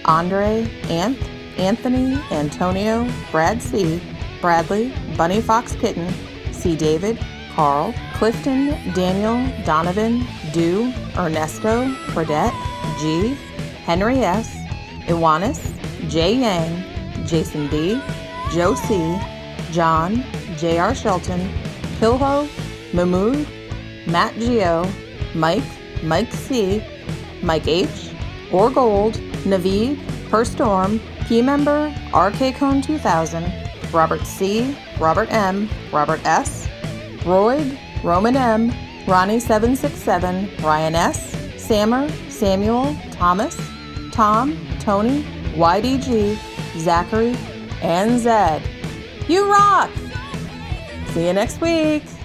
Andre, Anthony, Antonio, Brad C., Bradley, Bunny Fox Kitten, C. David, Carl, Clifton, Daniel, Donovan, Du, Ernesto, Fredette, G, Henry S., Iwanis, Jay Yang, Jason B., Joe C., John, J.R. Shelton, Pilho, Mahmood, Matt Gio, Mike C., Mike H., Or Gold, Naveed, Per Storm, Key Member, RK Cone 2000, Robert C., Robert M., Robert S., Royd, Roman M., Ronnie 767, Ryan S., Sammer, Samuel, Thomas, Tom, Tony, YDG, Zachary, and Zed. You rock! See you next week!